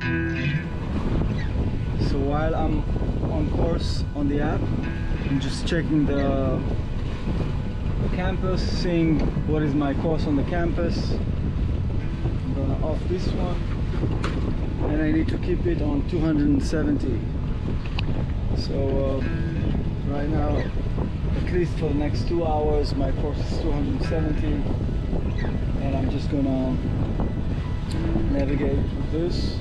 So while I'm on course on the app, I'm just checking the campus, seeing what is my course on the campus. I'm gonna off this one, and I need to keep it on 270. So right now, at least for the next 2 hours, my course is 270, and I'm just gonna navigate with this.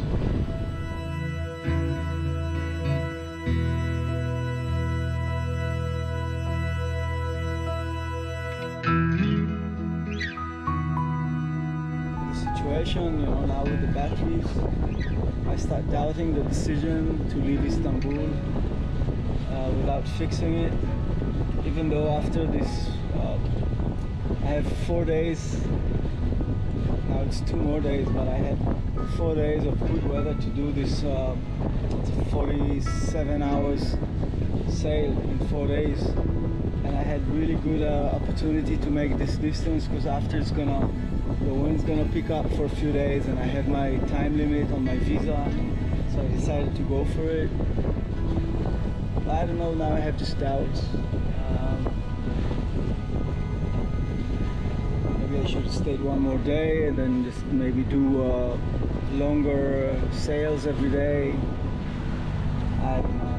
You know, now with the batteries, I start doubting the decision to leave Istanbul without fixing it, even though after this I have 4 days, now it's 2 more days, but I had 4 days of good weather to do this 47 hours sail in 4 days, and I had really good opportunity to make this distance, because after the wind's gonna pick up for a few days, and I have my time limit on my visa, so I decided to go for it. I don't know, now I have just doubts. Maybe I should have stayed 1 more day and then just maybe do longer sails every day. I don't know.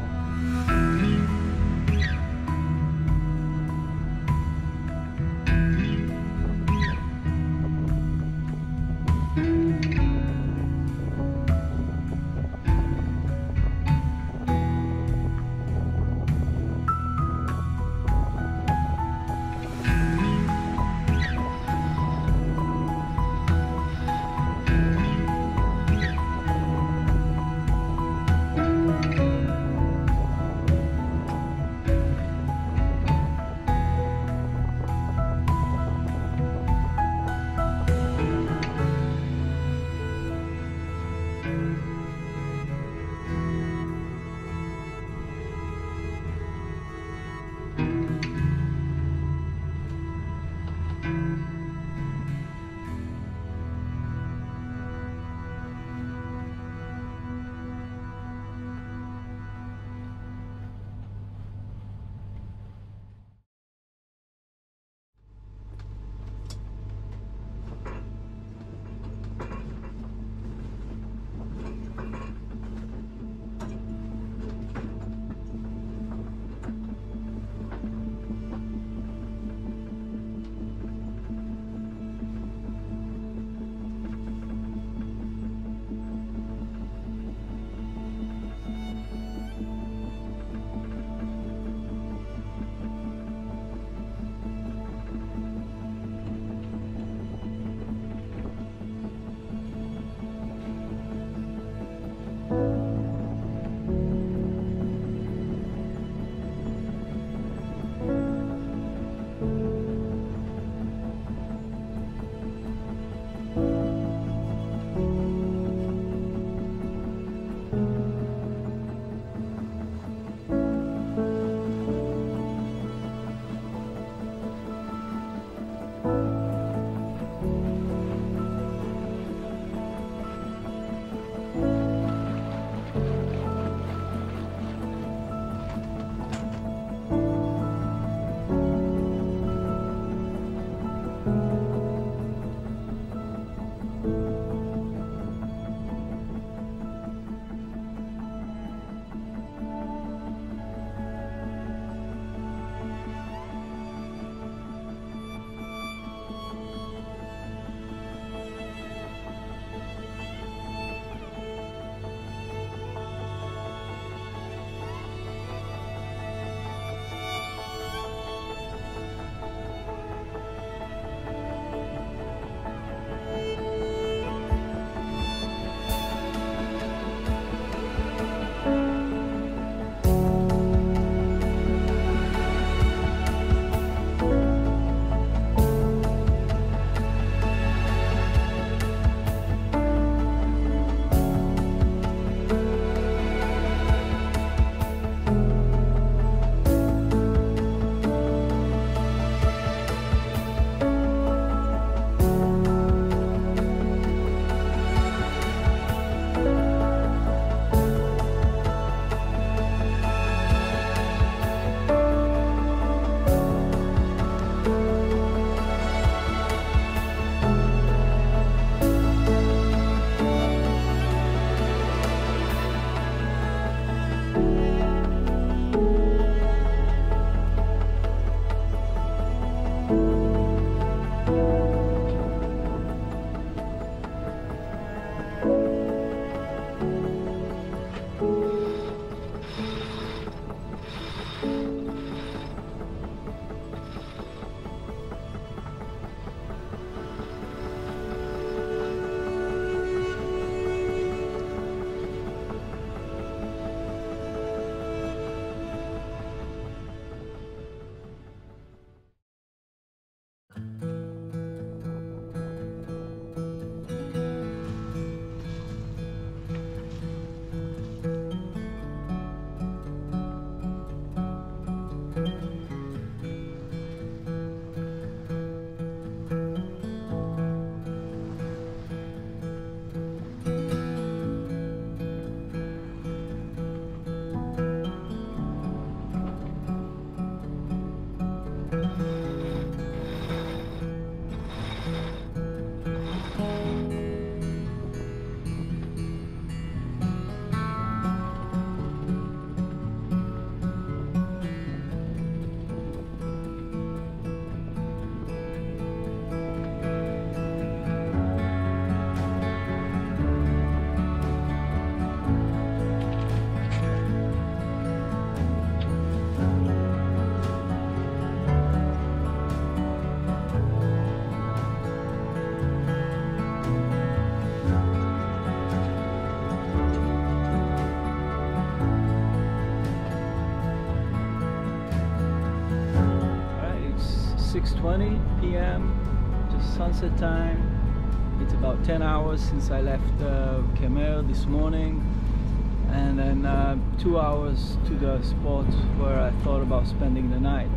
6:20 p.m. just sunset time. It's about 10 hours since I left Kemer this morning, and then 2 hours to the spot where I thought about spending the night.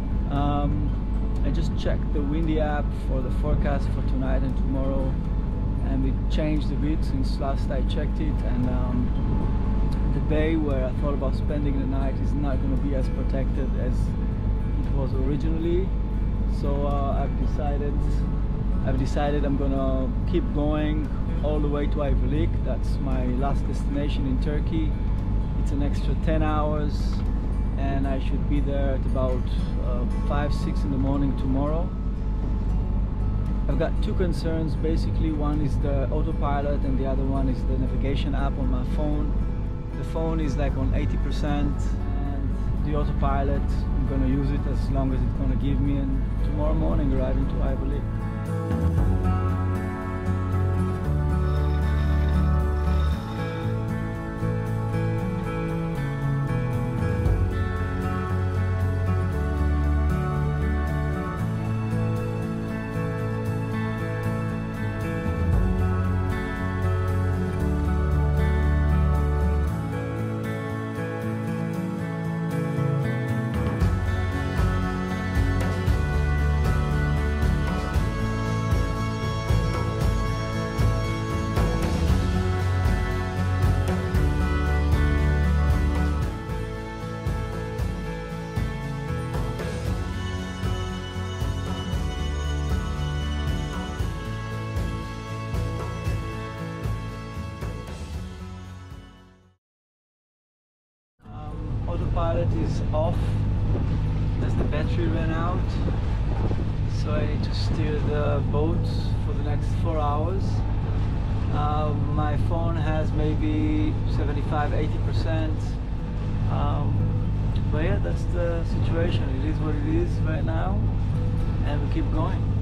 I just checked the windy app for the forecast for tonight and tomorrow, and it changed a bit since last I checked it, and the bay where I thought about spending the night is not going to be as protected as it was originally. So I've decided I'm gonna keep going all the way to Ayvalık. That's my last destination in Turkey. It's an extra 10 hours, and I should be there at about 5-6 in the morning tomorrow. I've got two concerns basically. One is the autopilot and the other one is the navigation app on my phone. The phone is like on 80%, and the autopilot, I'm gonna use it as long as it's gonna give me, and tomorrow morning arriving to Ayvalık. Autopilot is off as the battery ran out, so I need to steer the boat for the next 4 hours. My phone has maybe 75–80%, but yeah, that's the situation. It is what it is right now, and we keep going.